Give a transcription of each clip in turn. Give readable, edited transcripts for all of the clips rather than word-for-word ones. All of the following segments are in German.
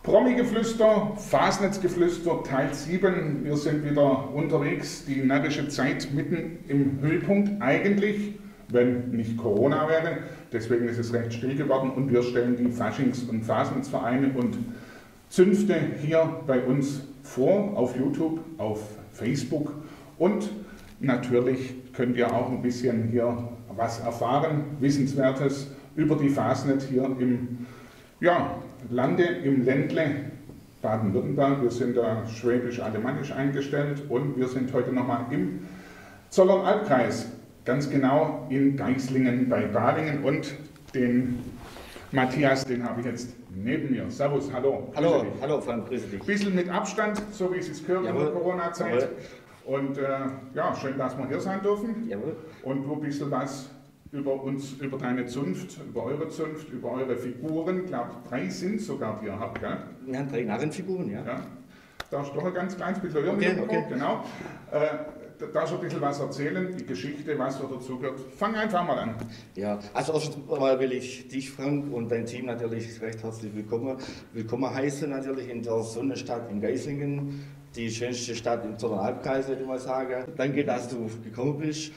Promi-Geflüster, Fasnetz-Geflüster, Teil 7. Wir sind wieder unterwegs, die närrische Zeit mitten im Höhepunkt eigentlich, wenn nicht Corona wäre. Deswegen ist es recht still geworden und wir stellen die Faschings- und Fasnetz-Vereine und Zünfte hier bei uns vor, auf YouTube, auf Facebook und natürlich könnt ihr auch ein bisschen hier was erfahren, Wissenswertes über die Fasnet hier im Lande, im Ländle Baden-Württemberg. Wir sind da schwäbisch-alemannisch eingestellt und wir sind heute nochmal im Zollernalbkreis, ganz genau in Geislingen bei Balingen und den Matthias, den habe ich jetzt neben mir. Servus, hallo. Hallo Frank, grüße dich. Ein bisschen mit Abstand, so wie es sich gehört in der Corona-Zeit. Und schön, dass wir hier sein dürfen. Jawohl. Und du ein bisschen was über uns, über deine Zunft, über eure Figuren. Ich glaube, 3 sind sogar, die ihr habt, gell? Wir haben 3 Narrenfiguren, ja. Darfst du doch ein ganz kleines bisschen hören? Okay. Genau. Darfst du ein bisschen was erzählen, die Geschichte, was dazu gehört? Fang einfach mal an. Ja, also erstens mal will ich dich, Frank, und dein Team natürlich recht herzlich willkommen heißen, natürlich in der Sonnenstadt in Geislingen, die schönste Stadt im Zollernalbkreis, würde ich mal sagen. Danke, dass du gekommen bist.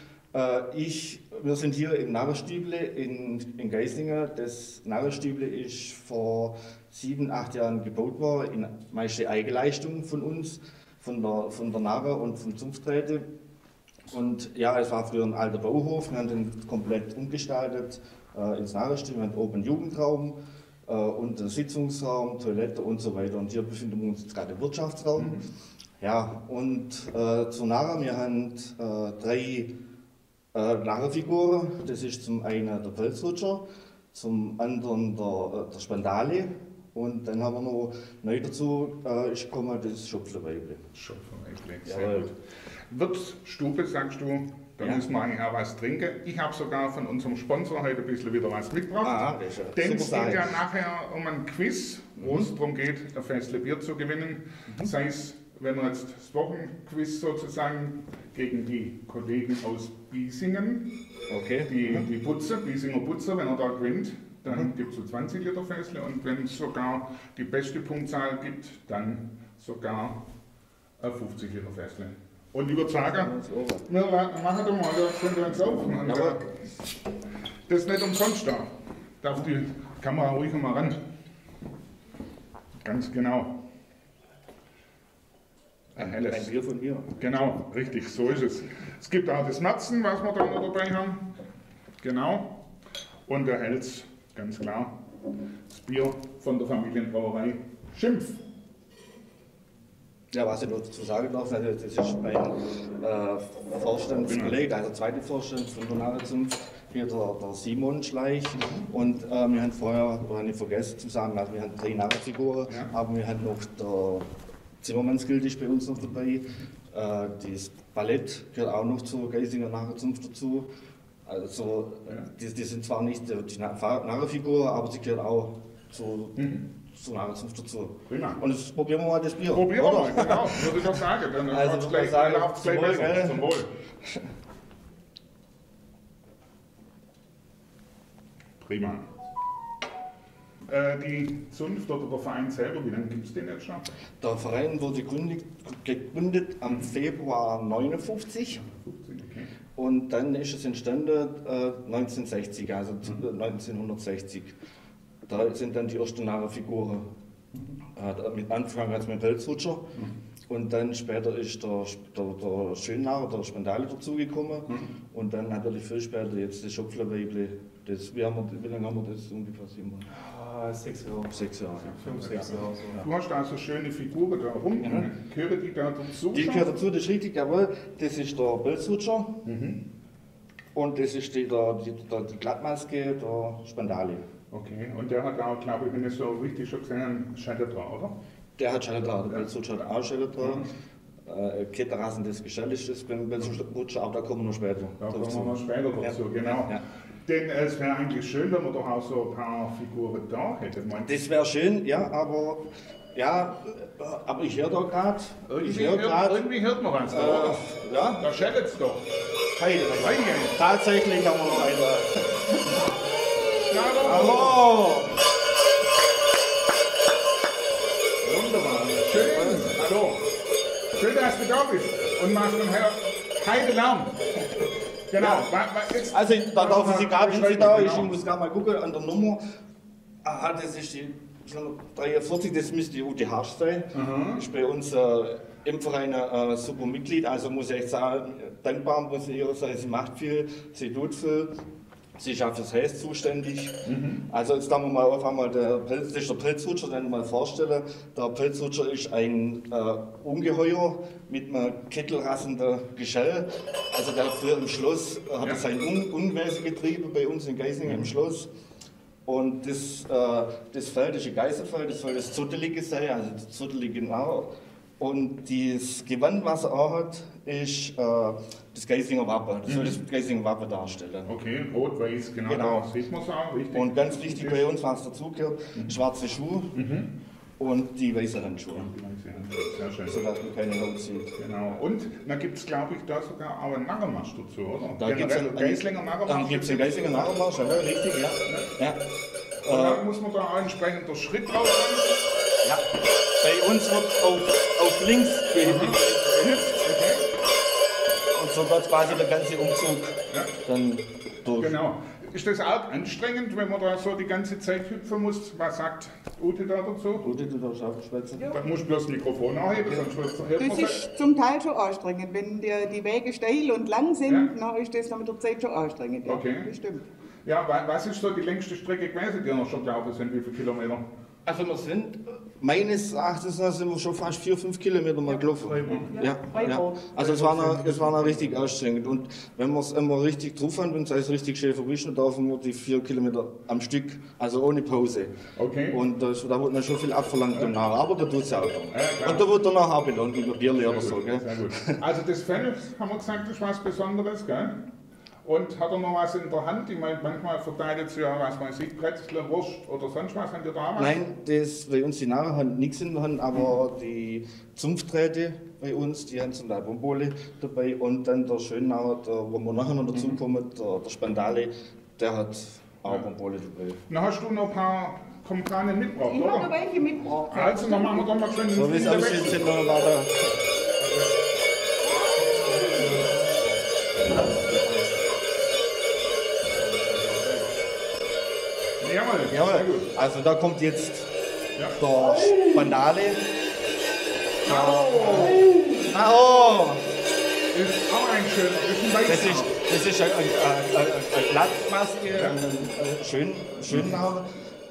Wir sind hier im Narrenstüble in Geislingen. Das Narrenstüble ist vor 7, 8 Jahren gebaut worden, in meiste Eigenleistung von uns, von der Narre und vom Zunfträte. Und ja, es war früher ein alter Bauhof, wir haben den komplett umgestaltet ins Narrenstüble. Wir haben oben einen Jugendraum und einen Sitzungsraum, Toilette und so weiter. Und hier befinden wir uns jetzt gerade im Wirtschaftsraum. Ja, und zur Narre, wir haben 3 Narrenfiguren. Das ist zum einen der Pelzrutscher, zum anderen der Spandale und dann haben wir noch neu dazu ist gekommen das Schopflerweible. Schopflerweible, sehr gut. Wirtsstube, sagst du, da müssen wir eigentlich auch was trinken. Ich habe sogar von unserem Sponsor heute ein bisschen wieder was mitgebracht. Denn es geht ja nachher um ein Quiz, wo es darum geht, ein Fässle Bier zu gewinnen. Sei es, wenn wir jetzt das Wochenquiz sozusagen gegen die Kollegen aus Biesingen, die Butzer, Biesinger Butzer, wenn er da gewinnt, dann gibt es so 20 Liter Fässle und wenn es sogar die beste Punktzahl gibt, dann sogar 50 Liter Fässle. Und ich würde sagen, wir machen doch mal, da können wir uns auf. Und, das ist nicht umsonst da. Darf die Kamera ruhig mal ran. Ganz genau. Ein Bier von mir. Genau, richtig, so ist es. Es gibt auch das Matzen, was wir da noch dabei haben. Genau. Und der Hels, ganz klar. Das Bier von der Familienbrauerei Schimpf. Ja, was ich noch dazu sagen darf, das ist mein Vorstandskollege, also zweite Vorstand von der Narrenzunft, hier der Simon Schleich. Und wir haben vorher, habe ich vergessen zu sagen, also wir haben 3 Narrenfiguren, aber wir haben noch der Zimmermannsgilde ist bei uns noch dabei. Das Ballett gehört auch noch zur Geisinger Narrenzunft dazu. Also, die sind zwar nicht die Narrenfiguren, aber sie gehören auch zur Narrenzunft dazu. Prima. Und jetzt probieren wir mal das Bier. Probieren wir mal, genau, würde ich doch sagen. Dann also, läuft es gleich besser. Zum Wohl. Prima. Die Zunft oder der Verein selber, wie lange gibt es den jetzt schon? Der Verein wurde gegründet am Februar 1959. Okay. Und dann ist es entstanden 1960, also 1960. Da sind dann die ersten Narrenfiguren. Mit Anfang als mit Pelzrutscher. Und dann später ist der Schönnarr, der Spandale dazugekommen. Und dann natürlich viel später jetzt das Schopflerweible. Wie lange haben wir das ungefähr? 6 Jahre. 6 Jahre. 5, 6 Jahre. So. Du hast also schöne Figuren da rum. Gehören die da dazu? Die gehören dazu, das ist richtig, jawohl. Das ist der Pelzrutscher. Und das ist die Glattmaske, der Spandale. Okay, und der hat auch, glaube ich, wenn ich so richtig schon gesehen habe, Scheiter dran, oder? Der hat Scheiter dran, der Pelzrutscher hat auch Scheiter dran. Ketterrassendes Gestell ist das beim Pelzrutscher, aber da kommen wir noch später. Da kommen wir noch später dazu, genau. Ja. Denn es wäre eigentlich schön, wenn man doch auch so ein paar Figuren da hätte. Das wäre schön, ja, aber ich höre da gerade. Irgendwie hört man was. Ja? Da schellt es doch. Tatsächlich haben wir noch eine. Bravo! Schön, hallo. Schön, dass du da bist und machst dann keine Lärm. Genau. Ja. Jetzt, Also da darf ich Sie gar nicht da, ich genau. muss gar mal gucken an der Nummer. Aha, das ist die 43, das müsste die Ute Harsch sein. Ist bei uns im Verein super Mitglied, also muss ich echt sagen, dankbar muss ich ihr sein, sie macht viel, sie tut viel. Sie ist auch fürs Häs zuständig. Also jetzt darf man mal auf einmal, das ist der Pelzhutscher, den mal vorstellen. Der Pelzhutscher ist ein Ungeheuer mit einem kettelrassenden Geschell. Also der hat früher im Schloss, hat er sein Unwesen getrieben bei uns in Geisingen im Schloss. Und das Feld ist ein Geißelfeld, das soll das Zottelige sein, also das Zottelige genau. Und das Gewand, was er auch hat, ist das Geisinger Wappen. Das soll das Geisinger Wappen darstellen. Okay, rot-weiß, genau. Da sieht man es auch, richtig. Und ganz wichtig bei uns, was dazugehört, schwarze Schuhe und die weißen Handschuhe. Sehr schön. Sodass man keine Not sieht. Genau. Und dann gibt es, glaube ich, da sogar auch einen Narrenmarsch dazu, oder? Da gibt es einen Geislinger Narrenmarsch. Geisinger Narrenmarsch, ja, richtig, ja. Und dann muss man da auch entsprechend den Schritt drauf haben. Ja. Bei uns wird auf links gehüpft. Und so wird quasi der ganze Umzug dann durch. Genau. Ist das auch anstrengend, wenn man da so die ganze Zeit hüpfen muss? Was sagt Ute da dazu? Ute, du darfst auch schwätzen. Da musst du bloß das Mikrofon anheben, sonst hört man Das es. ist zum Teil schon anstrengend. Wenn die Wege steil und lang sind, dann ist das noch mit der Zeit schon anstrengend. Ja, Okay. das stimmt. Ja, was ist so die längste Strecke gewesen, die ihr noch schon gelaufen sind? Wie viele Kilometer? Also wir sind, meines Erachtens sind wir schon fast 4-5 Kilometer mal gelaufen. Ja. Also es war noch richtig anstrengend. Und wenn wir es immer richtig drauf haben, wenn es richtig schön verwischt, dann laufen wir die 4 Kilometer am Stück, also ohne Pause. Okay. Und da wird dann schon viel abverlangt danach, aber da tut es auch. klar. Und da wird danach auch belohnt über Bierle oder so. Gell? Sehr gut. Also das Fell, haben wir gesagt, ist was Besonderes, gell? Und hat er noch was in der Hand? Ich meine, manchmal verteilt es ja, was man sieht, Brezel, Wurst oder sonst was. Habt ihr da was? Nein, das bei uns die Narren haben nichts in der Hand, aber die Zunfträte bei uns, die haben zum Teil Bombole dabei und dann der Schönauer, wo wir nachher noch dazu kommen, der Spandale, der hat auch Bombole dabei. Dann hast du noch ein paar Kompranen mitgebracht, Ich habe oder? welche mitgebracht. Also, dann machen wir doch mal schön den So wie es Finger aussieht, weg. sind wir weiter. Jawohl, Jawohl, sehr gut. also da kommt jetzt Ja. der Spandale. Oh! Ist auch ein schöner, ist ein Weißer. Das ist eine Glattmaske, schön Name.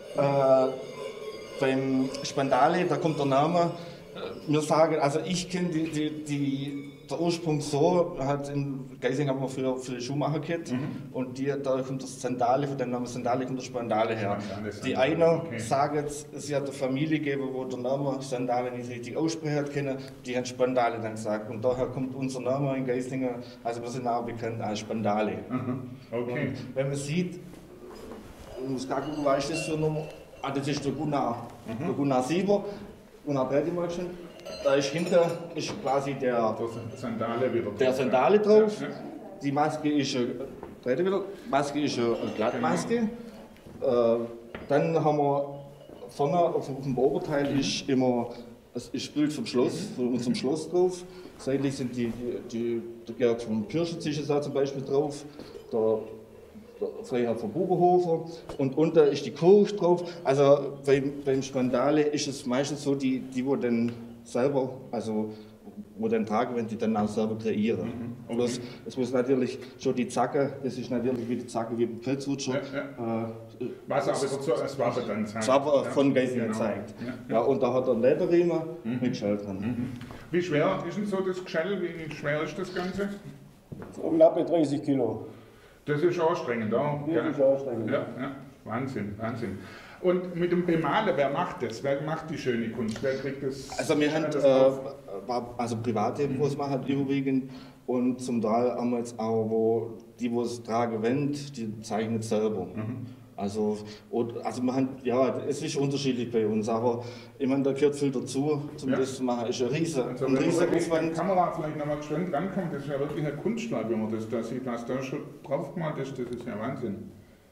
Beim Spandale, da kommt der Name. Wir sagen, also ich kenne der Ursprung so, hat in Geising haben wir früher viele Schuhmacher gehabt und da kommt das Sandale, von dem Namen Sandale kommt der Spandale her. Sandale, Die Sandale, einer okay. sagen, es hat eine Familie gegeben, wo der Name Sandale nicht richtig aussprechen hat können, die haben Spandale dann gesagt und daher kommt unser Name in Geislinger, also wir sind auch bekannt als Spandale. Okay. Und wenn man sieht, ich muss gar gucken, was ist das für eine Nummer? Ah, das ist der Gunnar Sieber. Gunnar Bretti mal schon. Da ist hinter quasi der Sandale wieder. der Sandale drauf. Ja. Die Maske ist eine Glattmaske. Dann haben wir vorne auf dem Oberteil ist immer das ist Bild vom Schloss, von unserem Schloss drauf. Seitlich sind der Georg vom Pirschitz ist da zum Beispiel drauf. Der Freiherr von Buberhofer und unter ist die Kirche drauf. Also beim Spandale ist es meistens so, die wo dann selber, also wo dann tragen, wenn die dann auch selber kreieren. Bloß, es muss natürlich schon die Zacke, das ist natürlich wie die Zacke wie beim Pelzrutscher. Was aber so als Waffe dann zeigt. Das war von Ja, Geising genau. gezeigt. Ja. Ja, und da hat er einen Lederriemen mit Schell dran. Wie schwer ist denn so das Geschell? Wie schwer ist das Ganze? So knappe 30 Kilo. Das ist anstrengend, auch. Das ist anstrengend. Ja, ja. Wahnsinn, Wahnsinn. Und mit dem Bemalen, wer macht das? Wer macht die schöne Kunst? Wer kriegt das? Also wir haben das drauf? also private, wo es machen überwiegend und zum Teil haben wir jetzt auch, wo es tragen wollen, die zeichnen es selber. Also wir haben, ja, es ist unterschiedlich bei uns, aber ich meine, da gehört viel dazu, um das zu machen. Ist ein riesen Also wenn man wirklich mit der Aufwand. Kamera vielleicht nochmal geschwind rankommt, das ist ja wirklich ein Kunstwerk, wenn man das da sieht, was da schon drauf gemalt ist, das ist ja Wahnsinn.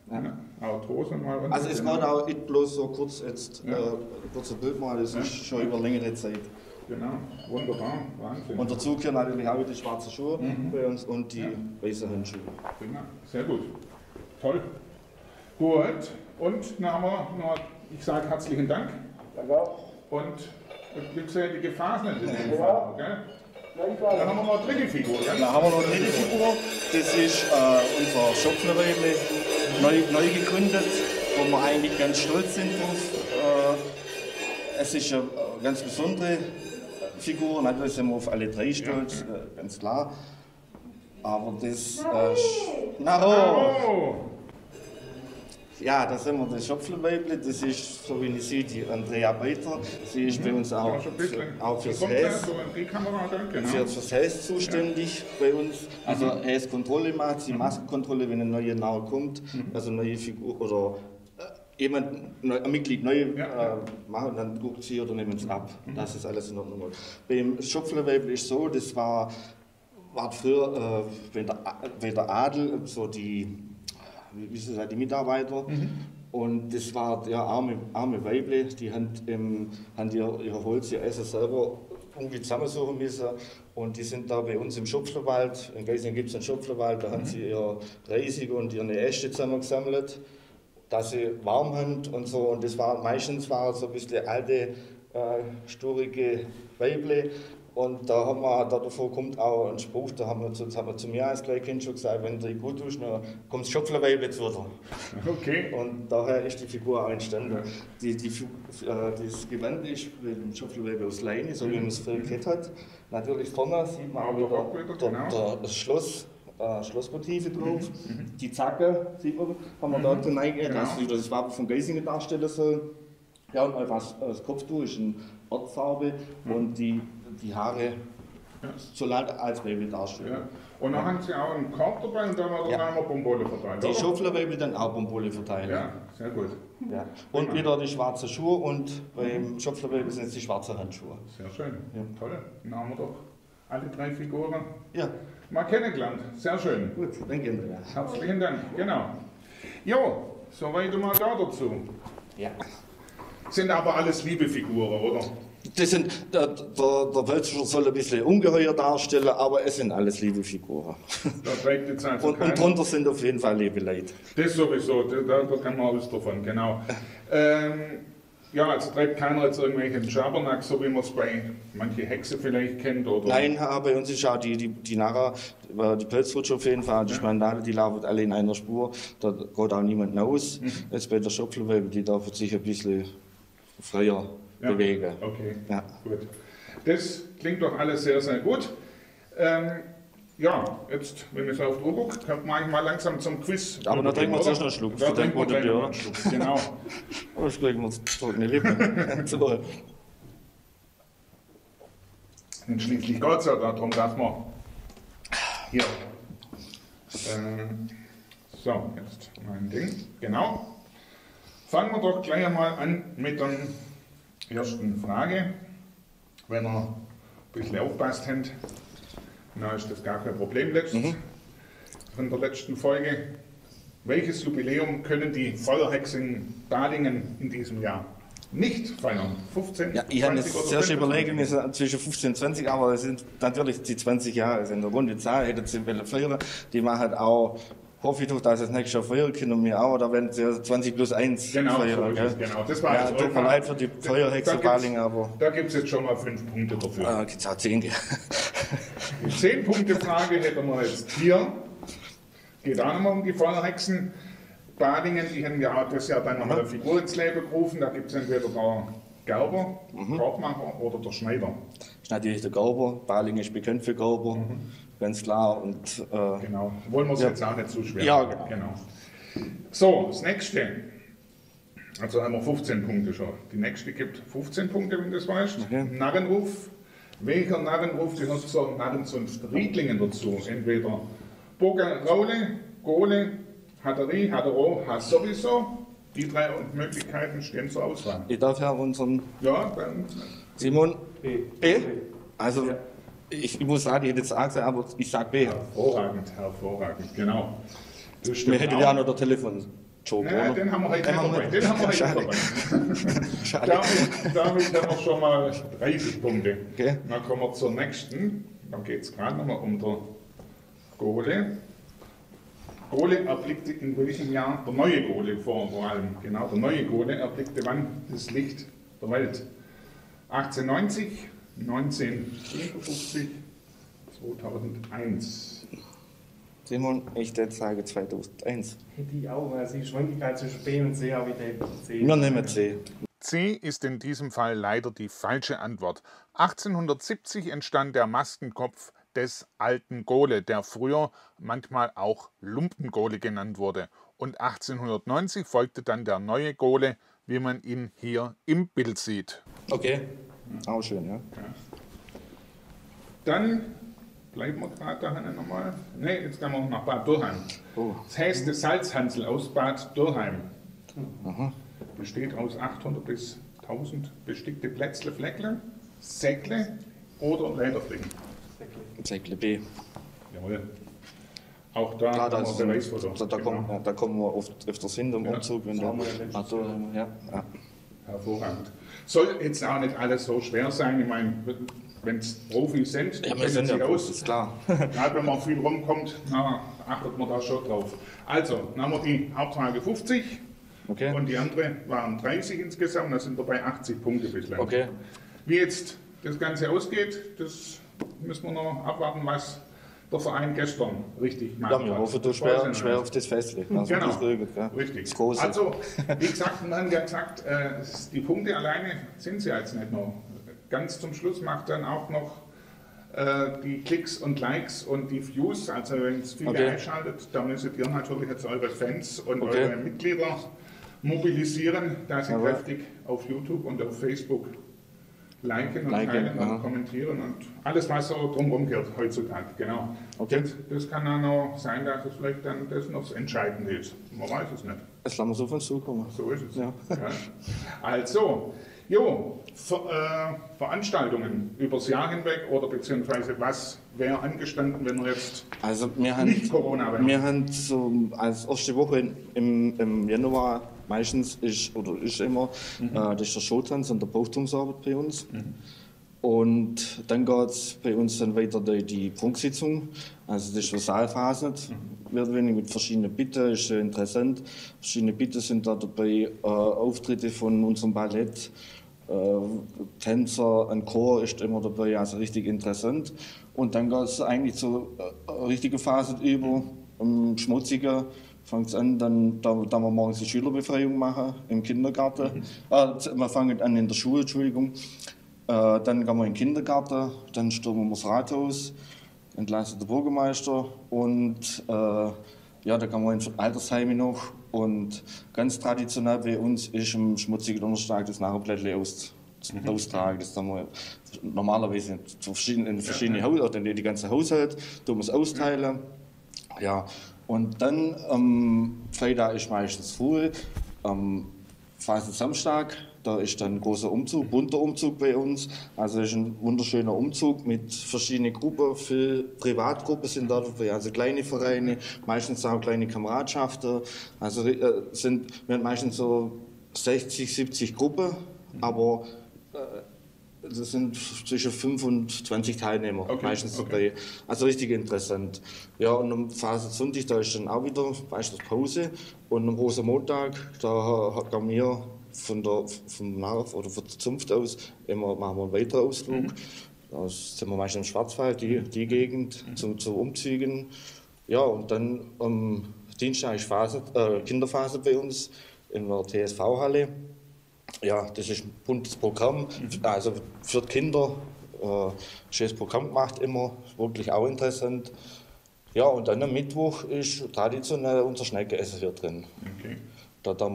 Ja. Arthrose mal. Also es geht auch nicht bloß so kurz jetzt, kurzer Bild mal, das ist schon über längere Zeit. Genau, wunderbar, Wahnsinn. Und dazu gehören natürlich auch die schwarzen Schuhe bei uns und die weißen Handschuhe. Prima, sehr gut. Toll. Gut, und dann haben wir noch, ich sage herzlichen Dank. Danke auch. Und glückselige Phasen in dem Ja. Fall. Gell? Dann haben wir noch eine dritte Figur. Gell? Da haben wir noch eine dritte Figur, das ist unser Schopflerweibli, neu gegründet, wo wir eigentlich ganz stolz sind drauf. Es ist eine ganz besondere Figur, natürlich sind wir auf alle drei stolz, ganz klar. Aber das. Oh! Ja, da sind wir das Schopflerweibli, das ist, so wie ich sehe, die Andrea Beiter. Sie ist bei uns auch, fürs Häs. Fürs Häs zuständig bei uns. Also Häskontrolle macht sie, Maskenkontrolle, wenn eine neue nahe kommt, also neue Figur oder ein Mitglied neu machen, dann guckt sie oder nimmt es ab. Das ist alles in Ordnung. Beim Schopflerweibli ist so, das war früher, wenn der Adel, so die Mitarbeiter. Und das war der arme Weible, die haben ihr Holz, ihr Essen selber irgendwie zusammensuchen müssen. Und die sind da bei uns im Schopflerwald, in Geislingen gibt es einen Schopflerwald, da haben sie ihr Reisig und ihre Äste zusammengesammelt, dass sie warm haben und so. Und das war meistens so ein bisschen alte, sturige Weible. Und davor kommt auch ein Spruch, da haben wir zu mir als Kleinkind schon gesagt, wenn du gut tust, dann kommt das Schopflerweibli zu dir. Okay. Und daher ist die Figur auch entstanden. Das Gewand ist mit dem Schopflerweibli aus Leine, so wie man es früher kennt hat. Natürlich vorne sieht man auch wieder das Schlossmotive drauf. Die Zacke, sieht man, haben wir da geneigt, dass wieder das Wappen von Geisingen darstellen soll. Ja, und einfach das Kopftuch ist eine Ortfarbe und die Haare soll halt als Baby darstellen. Ja. Und dann haben Sie auch einen Korb dabei und dann haben wir Bombole verteilt. Die Schopflerweibli dann auch Bombole verteilen. Ja, sehr gut. Ja. Und wieder die schwarzen Schuhe und beim Schopflerweibli sind es die schwarzen Handschuhe. Sehr schön. Ja. Toll. Dann haben wir doch alle drei Figuren Ja, mal kennengelernt. Sehr schön. gut, dann gehen wir. Herzlichen Dank. Genau. Jo, soweit mal da dazu. Ja. Sind aber alles liebe Figuren, oder? Das sind, der Pelzschuh soll ein bisschen ungeheuer darstellen, aber es sind alles liebe Figuren. Da trägt jetzt also Und drunter sind auf jeden Fall liebe Leute. Das sowieso, da kann man alles davon, genau. Ja, also trägt keiner jetzt irgendwelchen Schabernack, so wie man es bei manchen Hexen vielleicht kennt, oder? Nein, bei uns ist auch die Narra, die Pelzrutsche auf jeden Fall, die Spandale, die laufen alle in einer Spur, da geht auch niemand raus. Jetzt bei der Schopflerweibli, die darf sich ein bisschen freier bewegen. Okay, Ja. gut. Das klingt doch alles sehr, sehr gut. Ja, jetzt, wenn ich so auf die Uhr gucke, kommt man eigentlich mal langsam zum Quiz. Aber da trinken wir zuerst noch einen Schluck. Da trinken wir gleich noch einen Schluck, genau. Aber ich kriege mir zurück in die Lippen. So. Und schließlich geht es ja darum, dass wir hier. So, jetzt mein Ding. Genau. Fangen wir doch gleich einmal an mit der ersten Frage. Wenn ihr ein bisschen aufpasst habt, dann ist das gar kein Problem von der letzten Folge. Welches Jubiläum können die Feuerhexen Balingen in diesem Jahr nicht feiern? 15, Ja, ich habe 20 jetzt oder zuerst 25? überlegen müssen, zwischen 15 und 20, aber es sind natürlich die 20 Jahre, also in der runde Zahl hätten sie feiern. Die machen auch, hoffe ich doch, dass es nächstes Jahr feiern können und wir auch, oder wenn sie 20 plus 1 Genau, so feiern. ist es, Gell? genau. Das war Ja, jetzt tut mir leid für die Feuerhexe Balingen, aber Da gibt es jetzt schon mal 5 Punkte dafür. gibt es auch 10. Die 10-Punkte-Frage hätten wir jetzt hier. Geht auch nochmal um die Feuerhexen. Balingen, die haben ja das Jahr dann nochmal eine Figur ins Leben gerufen. Da gibt es entweder der Gerber, Korbmacher oder der Schneider. Das ist natürlich der Gerber. Balingen ist bekannt für Gerber, ganz klar. Und, Genau. Wollen wir es jetzt auch nicht zu schwer Ja, machen. Genau. So, das nächste. Also haben wir 15 Punkte schon. Die nächste gibt 15 Punkte, wenn du das weißt. Okay. Narrenruf. Welcher Narrenruf gehört zur Narrenzunft Riedlingen dazu? Entweder Burger, Raule, Gole, Hatterie, Hattero, Hass sowieso. Die 3 Möglichkeiten stehen zur Auswahl. ich darf ja unseren Ja, dann Simon B. B. Also, ich muss sagen, ich hätte jetzt A gesagt, aber ich sage B. hervorragend, hervorragend, genau. Das Wir stimmt hätten auch. ja noch der Telefonchat Joe Ja, Corner. den haben wir heute nicht dabei. Den haben wir heute Schade. nicht dabei. damit haben wir schon mal 30 Punkte. Okay. Dann kommen wir zur nächsten. Dann geht es gerade nochmal um der Gole. Gole erblickte in welchem Jahr der neue Gole vor allem? Genau, der neue Gole erblickte wann das Licht der Welt? 1890, 1955, 2001. Simon, ich würde sagen 2001. Hätte ich auch, also die Schwankigkeit zwischen B und C habe ich da C. Wir nehmen C. C ist in diesem Fall leider die falsche Antwort. 1870 entstand der Mastenkopf des alten Gole, der früher manchmal auch Lumpengole genannt wurde. Und 1890 folgte dann der neue Gole, wie man ihn hier im Bild sieht. Okay. Auch schön, ja. Dann bleiben wir gerade da nochmal. Ne, jetzt gehen wir nach Bad Dürheim. Oh. Das Häste Salzhansel aus Bad Dürheim. Besteht aus 800 bis 1000 bestickte Plätzle, Fleckle, Säckle oder Lederflicken. Säckle B. Jawohl. Auch da Klar, haben wir Beweisfoto. da kommen wir oft öfters hin im Ja. Umzug. Wenn der, ja. Hervorragend. Soll jetzt auch nicht alles so schwer sein. Ich meine, wenn es Profis sind, Ja, wir kennen sind sie ja aus. Profis, klar. Gerade wenn man viel rumkommt, achtet man da schon drauf. Also, dann haben wir die Hauptfrage 50 Okay. und die andere waren 30 insgesamt. Da sind wir bei 80 Punkte bislang. Okay. Wie jetzt das Ganze ausgeht, das müssen wir noch abwarten, was der Verein gestern richtig gemacht Ja, hat. wir hoffen, du schwer auf das festlegen. Also Genau, das regelt, ja. richtig. Das Große. Also, wie gesagt, wir haben ja gesagt, die Punkte alleine sind sie jetzt nicht noch. Ganz zum Schluss macht dann auch noch die Klicks und Likes und die Views. Also, wenn es viele einschaltet, dann müsstet ihr natürlich jetzt eure Fans und eure Mitglieder mobilisieren, da sie kräftig auf YouTube und auf Facebook liken und teilen und kommentieren und alles, was so drumherum gehört heutzutage. Genau. Okay. Das kann dann auch sein, dass es vielleicht dann das noch das Entscheidende ist. Man weiß es nicht. Das lassen wir so von zukommen. So ist es. Ja. Ja. Also, Veranstaltungen übers Jahr hinweg oder beziehungsweise was wäre angestanden, wenn wir jetzt Also nicht Corona wären? wir haben so als erste Woche im Januar meistens ist immer das ist der Showtanz und der Brauchtumsabend bei uns. Und dann geht es bei uns dann weiter die Prunksitzung, also das ist eine Saalphase, wird wenig mit verschiedenen Bitten, ist sehr interessant. Verschiedene Bitten sind da dabei, Auftritte von unserem Ballett, Tänzer, ein Chor ist immer dabei, also richtig interessant. Und dann geht es eigentlich zur richtigen Phase über, schmutziger. Fängt es an, dann wir morgens die Schülerbefreiung machen im Kindergarten. Wir fangen an in der Schule, Entschuldigung. Dann gehen wir in den Kindergarten, dann stürmen wir das Rathaus, entlassen den Bürgermeister und da gehen wir in Altersheime noch. Und ganz traditionell bei uns ist am schmutzigen Donnerstag das Nachblättchen austragen. Das haben wir normalerweise in verschiedene Haushalte, die ganze Haushalt, tun wir es austeilen. Ja. Und dann Freitag ist meistens früh, Phase Samstag, da ist dann ein großer Umzug, bunter Umzug bei uns. Also es ist ein wunderschöner Umzug mit verschiedenen Gruppen, viele Privatgruppen sind da dabei, also kleine Vereine, meistens auch kleine Kameradschaften. Also wir haben meistens so 60, 70 Gruppen, aber das sind zwischen 5 und 20 Teilnehmer meistens dabei. Also richtig interessant. Ja, und am Phase Sonntag, da ist dann auch wieder meistens Pause. Und am Rosenmontag, da gehen wir von der Zunft aus machen wir einen weiteren Ausflug. Da sind wir meistens im Schwarzwald, die Gegend, zu Umzügen. Ja, und dann am Dienstag ist Kinderphase bei uns in der TSV-Halle. Ja, das ist ein buntes Programm, also für die Kinder. Schönes Programm gemacht immer, wirklich auch interessant. Ja, und dann am Mittwoch ist traditionell unser Schneckenessen hier drin. Okay. Da haben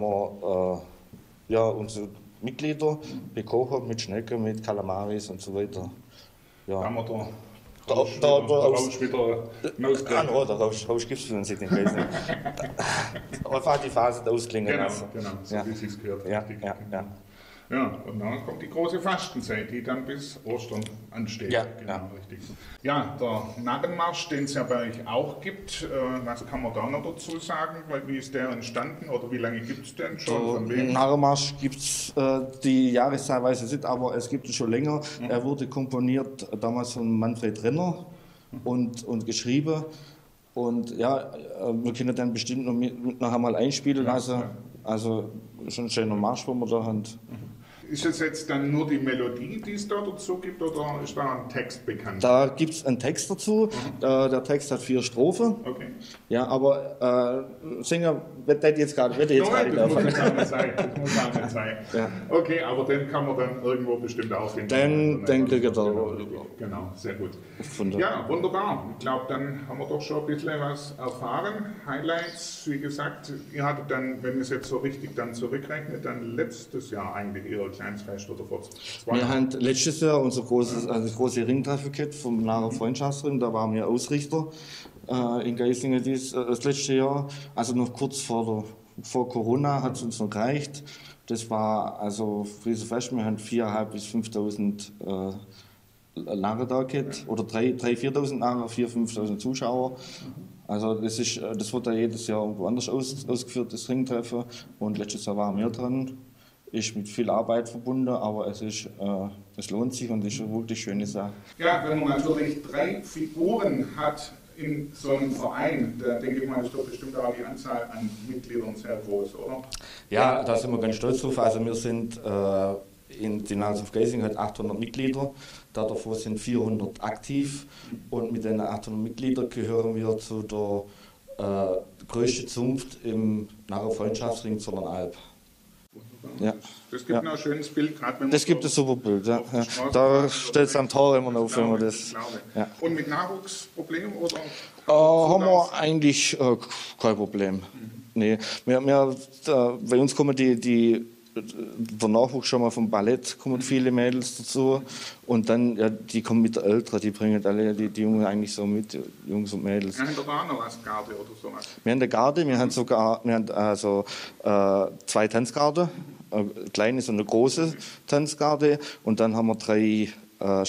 wir unsere Mitglieder bekochen mit Schnecken, mit Kalamaris und so weiter. Ja. Da haben wir Der Rausch wieder der Rausch gibt es für uns nicht, ich weiß nicht. Einfach die Phase ausklingen Genau, lassen. so Ja. wie es sich gehört. Ja, richtig. ja, ja. Ja, und dann kommt die große Fastenzeit, die dann bis Ostern ansteht. Ja, genau, richtig. Ja, der Narrenmarsch, den es ja bei euch auch gibt, was kann man da noch dazu sagen? Wie ist der entstanden oder wie lange gibt es den schon? Von wem? Narrenmarsch gibt es die Jahreszahl weiß ich nicht, aber es gibt es schon länger. Er wurde komponiert damals von Manfred Renner und geschrieben. Und ja, wir können dann bestimmt noch einmal einspielen lassen. Also schon ein schöner Marsch, den wir da haben. Ist es jetzt dann nur die Melodie, die es da dazu gibt, oder ist da ein Text bekannt? Da gibt es einen Text dazu. Der Text hat 4 Strophen. Okay. Ja, aber Sänger wird jetzt gerade Das muss auch nicht sein. Das muss auch nicht sein. Ja. Okay, aber den kann man dann irgendwo bestimmt auch finden. Den kriegt er. Genau, sehr gut. Von Ja, wunderbar. Ich glaube, dann haben wir doch schon ein bisschen was erfahren. Highlights, wie gesagt, ihr hattet dann, wenn es jetzt so richtig dann zurückrechnet, dann letztes Jahr eigentlich ihr kleines Fest oder vor 2 Wir Jahren. haben letztes Jahr unser große Ringtreffen gehabt vom Naher Freundschaftsring. Da waren wir Ausrichter in Geislingen das letzte Jahr. Also noch kurz vor Corona hat es uns noch gereicht. Das war also Riesenfest. Wir haben 4.500 bis 5.000 Narren da gehabt. Oder 3.000, 4.000 Narren, 4.000, 5.000 Zuschauer. Also das wird ja jedes Jahr irgendwo anders ausgeführt, das Ringtreffen. Und letztes Jahr waren wir dran. Ist mit viel Arbeit verbunden, aber es lohnt sich und ist eine wirklich schöne Sache. Ja, wenn man natürlich 3 Figuren hat in so einem Verein, da denke ich mal, ist doch bestimmt auch die Anzahl an Mitgliedern sehr groß, oder? Ja, da sind wir ganz stolz drauf. Also wir sind in den Narren auf Geisingen hat 800 Mitglieder, davon sind 400 aktiv und mit den 800 Mitgliedern gehören wir zu der größten Zunft im Narren Freundschaftsring Zollernalb. Ja. Das gibt noch ein schönes Bild, gerade wenn man Das gibt ein super Bild, ja. Da steht es am Tor immer auf, wenn man das. Ja. Und mit Nachwuchsproblemen oder? Haben wir eigentlich kein Problem. Nee. Bei uns kommen der Nachwuchs schon mal vom Ballett, kommen viele Mädels dazu. Und dann, ja, die kommen mit der Älteren, die bringen alle die Jungen eigentlich so mit, Jungs und Mädels. Ja, haben wir da noch was, Garde oder sowas? Wir haben eine Garde, wir haben also 2 Tanzgarden, eine kleine und eine große Tanzgarde. Und dann haben wir 3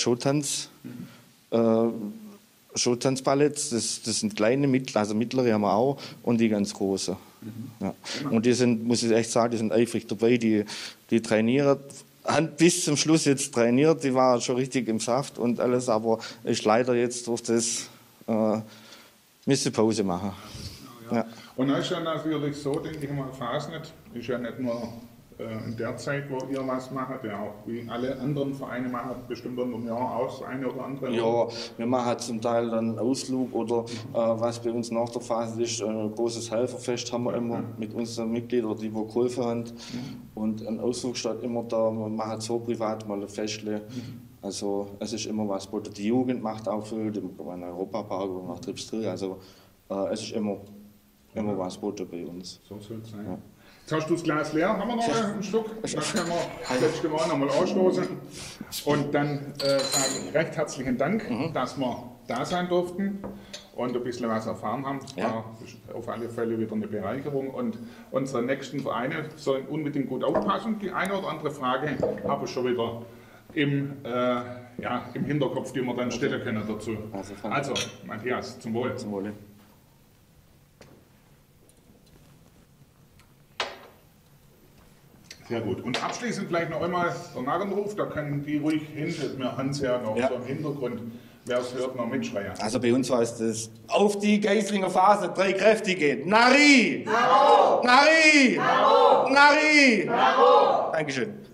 Showtanzballetts, das sind kleine, mittlere haben wir auch und die ganz große. Ja. Und die sind, muss ich echt sagen, die sind eifrig dabei, die trainieren, haben bis zum Schluss jetzt trainiert, die waren schon richtig im Saft und alles, aber ist leider jetzt durch das müssen Pause machen. Ja. Und dann ist ja natürlich so, denke ich mal, Fasnet ist ja nicht nur in der Zeit, wo ihr was macht, ja auch wie alle anderen Vereine machen, bestimmt im Jahr aus, eine oder andere. Ja, wir machen zum Teil dann Ausflug oder was bei uns nach der Phase ist, ein großes Helferfest haben wir immer mit unseren Mitgliedern, die geholfen haben. Und ein Ausflug steht immer da, wir machen so privat mal ein Festle. Also es ist immer was, wo die Jugend macht auch viel, die in den Europapark oder nach Trips drin. Also es ist immer was Gutes bei uns. So soll es sein. Ja. Jetzt hast du das Glas leer, haben wir noch ein Stück? Dann können wir das letzte Mal nochmal ausstoßen. Und dann sagen recht herzlichen Dank, dass wir da sein durften und ein bisschen was erfahren haben. Das war auf alle Fälle wieder eine Bereicherung. Und unsere nächsten Vereine sollen unbedingt gut aufpassen. Die eine oder andere Frage habe ich schon wieder im Hinterkopf, die wir dann stellen können dazu. Also, Matthias, zum Wohl. Zum Wohle. Sehr gut. Und abschließend vielleicht noch einmal der Narrenruf, da können die ruhig hinter mir Hans ja noch so im Hintergrund, wer es hört, noch mitschreien. Also bei uns heißt es, auf die Geislinger Phase, 3 kräftige, Nari! Bravo! Nari! Bravo! Nari! Bravo! Dankeschön.